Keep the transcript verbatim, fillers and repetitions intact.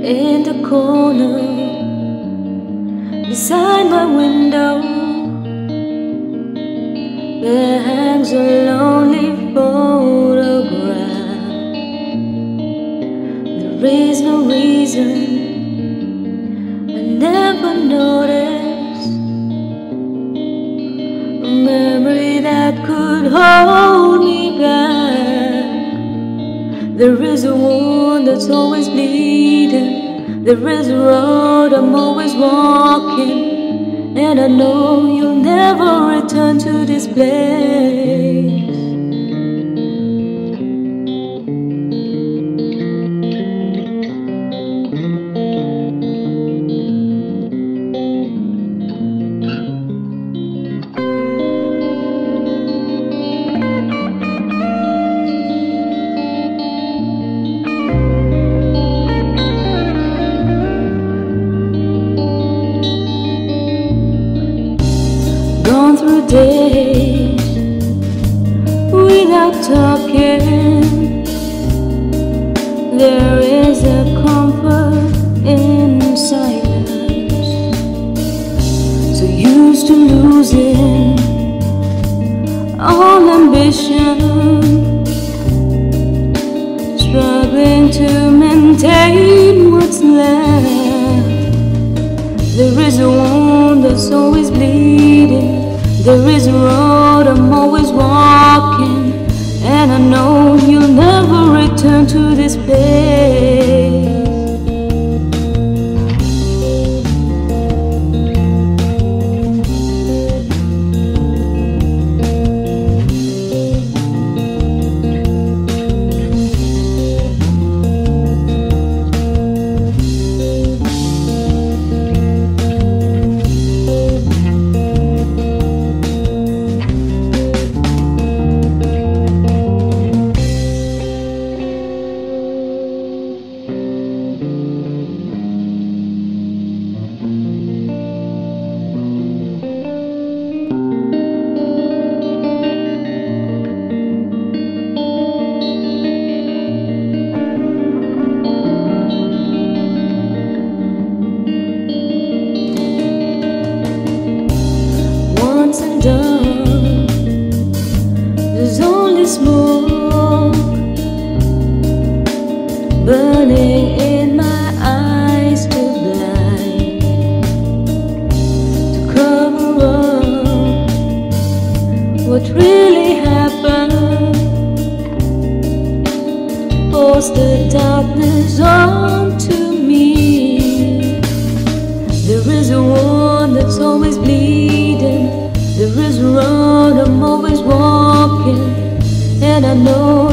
in the corner beside my window. There hangs a lonely photograph. There is no reason I never noticed, a memory that could hold me back. There is a wound that's always bleeding. There is a road I'm always walking, and I know you'll never return to this place. Gone through days without talking. There is a comfort in silence. So used to losing all ambition, struggling to maintain what's left. There is a wound that's always bleeding. There is a road I'm always walking, and I know you'll never return to this place. And done, there's only smoke burning in my eyes, too blind to cover up what really happened. Force the darkness onto me. There is a wound that's always bleeding. There is a road I'm always walking, and I know